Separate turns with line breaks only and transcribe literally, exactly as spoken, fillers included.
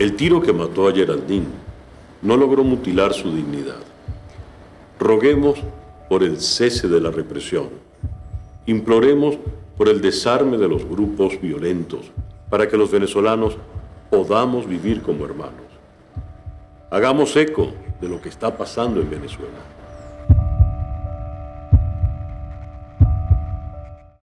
El tiro que mató a Geraldine no logró mutilar su dignidad. Roguemos por el cese de la represión. Imploremos por el desarme de los grupos violentos para que los venezolanos podamos vivir como hermanos. Hagamos eco de lo que está pasando en Venezuela.